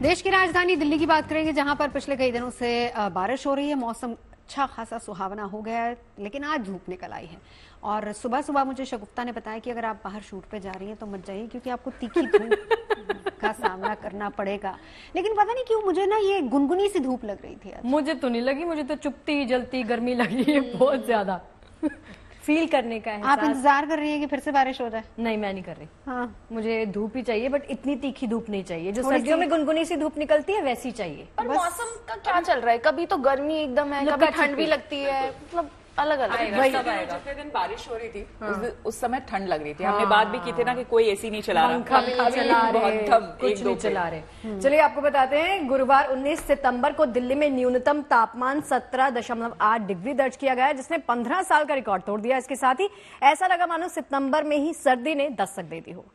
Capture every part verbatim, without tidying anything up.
देश की राजधानी दिल्ली की बात करेंगे, जहां पर पिछले कई दिनों से बारिश हो रही है। मौसम अच्छा खासा सुहावना हो गया है, लेकिन आज धूप निकल आई है। और सुबह सुबह मुझे शगुफ्ता ने बताया कि अगर आप बाहर शूट पे जा रही हैं तो मत जाइए, क्योंकि आपको तीखी धूप का सामना करना पड़ेगा। लेकिन पता नहीं क्यों मुझे ना ये गुनगुनी सी धूप लग रही थी आज। मुझे तो नहीं लगी, मुझे तो चुपती जलती गर्मी लगी है बहुत ज्यादा। फील करने का है। आप इंतजार कर रही हैं कि फिर से बारिश हो जाए? नहीं, मैं नहीं कर रही। हाँ, मुझे धूप ही चाहिए, बट इतनी तीखी धूप नहीं चाहिए। जो सर्दियों में गुनगुनी सी धूप निकलती है वैसी चाहिए। पर मौसम का क्या चल रहा है? कभी तो गर्मी एकदम है, कभी ठंड भी लगती है, मतलब अलग अलग। जितने दिन बारिश हो रही थी हाँ। उस, उस समय ठंड लग रही थी। हाँ। हमने बात भी की थी ना कि कोई एसी नहीं चला रहा, पंखा भी नहीं चला रहे, कुछ नहीं चला रहे। चलिए आपको बताते हैं, गुरुवार उन्नीस सितंबर को दिल्ली में न्यूनतम तापमान सत्रह दशमलव आठ डिग्री दर्ज किया गया, जिसने पंद्रह साल का रिकॉर्ड तोड़ दिया। इसके साथ ही ऐसा लगा मानो सितंबर में ही सर्दी ने दस्तक दे दी हो।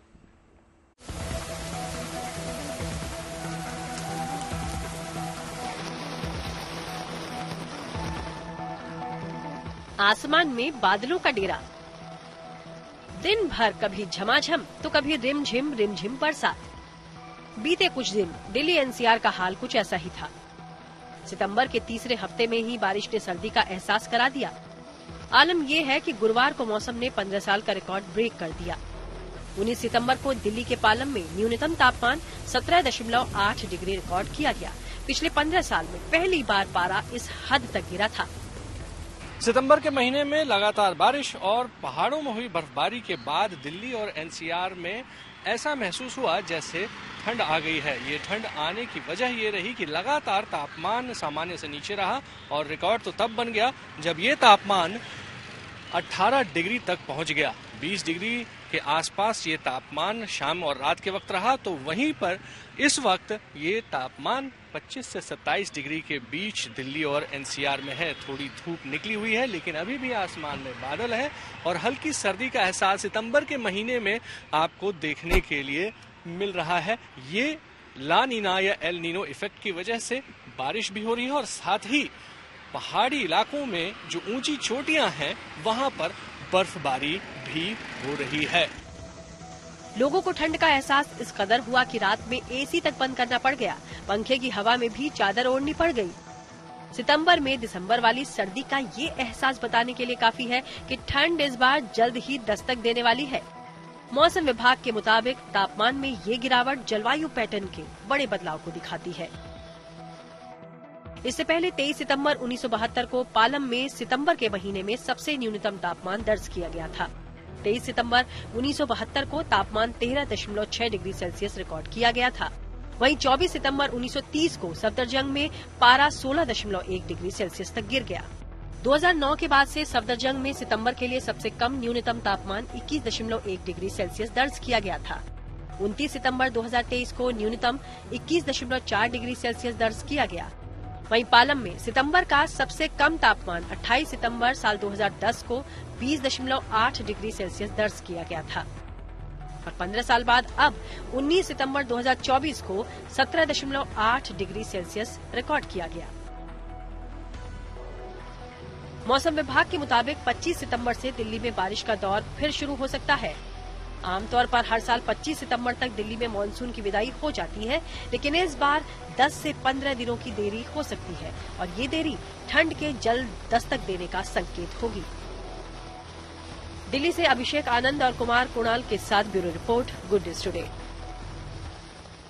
आसमान में बादलों का डेरा। दिन भर कभी झमाझम तो कभी रिमझिम रिमझिम बरसात। बीते कुछ दिन दिल्ली एनसीआर का हाल कुछ ऐसा ही था। सितंबर के तीसरे हफ्ते में ही बारिश ने सर्दी का एहसास करा दिया। आलम यह है कि गुरुवार को मौसम ने पंद्रह साल का रिकॉर्ड ब्रेक कर दिया। उन्नीस सितंबर को दिल्ली के पालम में न्यूनतम तापमान सत्रह दशमलव आठ डिग्री रिकॉर्ड किया गया। पिछले पंद्रह साल में पहली बार पारा इस हद तक गिरा था। सितंबर के महीने में लगातार बारिश और पहाड़ों में हुई बर्फबारी के बाद दिल्ली और एनसीआर में ऐसा महसूस हुआ जैसे ठंड आ गई है। ये ठंड आने की वजह ये रही कि लगातार तापमान सामान्य से नीचे रहा, और रिकॉर्ड तो तब बन गया जब ये तापमान अठारह डिग्री तक पहुंच गया। बीस डिग्री के आसपास ये तापमान शाम और रात के वक्त रहा, तो वहीं पर इस वक्त ये तापमान पच्चीस से सत्ताईस डिग्री के बीच दिल्ली और एनसीआर में है। थोड़ी धूप निकली हुई है, लेकिन अभी भी आसमान में बादल है और हल्की सर्दी का एहसास सितंबर के महीने में आपको देखने के लिए मिल रहा है। ये ला नीना या एल नीनो इफेक्ट की वजह से बारिश भी हो रही है, और साथ ही पहाड़ी इलाकों में जो ऊंची चोटियां हैं वहां पर बर्फबारी भी हो रही है। लोगों को ठंड का एहसास इस कदर हुआ कि रात में एसी तक बंद करना पड़ गया। पंखे की हवा में भी चादर ओढ़नी पड़ गई। सितंबर में दिसंबर वाली सर्दी का ये एहसास बताने के लिए काफी है कि ठंड इस बार जल्द ही दस्तक देने वाली है। मौसम विभाग के मुताबिक तापमान में ये गिरावट जलवायु पैटर्न के बड़े बदलाव को दिखाती है। इससे पहले तेईस सितंबर उन्नीस सौ बहत्तर को पालम में सितंबर के महीने में सबसे न्यूनतम तापमान दर्ज किया गया था। तेईस सितंबर उन्नीस सौ बहत्तर को तापमान तेरह दशमलव छह डिग्री सेल्सियस रिकॉर्ड किया गया था। वहीं चौबीस सितंबर उन्नीस सौ तीस को सफदरजंग में पारा सोलह दशमलव एक डिग्री सेल्सियस तक गिर गया। दो हज़ार नौ के बाद से सफदरजंग में सितंबर के लिए सबसे कम न्यूनतम तापमान इक्कीस दशमलव एक डिग्री सेल्सियस दर्ज किया गया था। उनतीस सितंबर दो हज़ार तेईस को न्यूनतम इक्कीस दशमलव चार डिग्री सेल्सियस दर्ज किया गया। वहीं पालम में सितंबर का सबसे कम तापमान अट्ठाईस सितंबर साल दो हज़ार दस को बीस दशमलव आठ डिग्री सेल्सियस दर्ज किया गया था। और पंद्रह साल बाद अब उन्नीस सितंबर दो हज़ार चौबीस को सत्रह दशमलव आठ डिग्री सेल्सियस रिकॉर्ड किया गया। मौसम विभाग के मुताबिक पच्चीस सितंबर से दिल्ली में बारिश का दौर फिर शुरू हो सकता है। आमतौर पर हर साल पच्चीस सितंबर तक दिल्ली में मानसून की विदाई हो जाती है, लेकिन इस बार दस से पंद्रह दिनों की देरी हो सकती है, और ये देरी ठंड के जल्द दस्तक देने का संकेत होगी। दिल्ली से अभिषेक आनंद और कुमार कुणाल के साथ bureau report, good news today.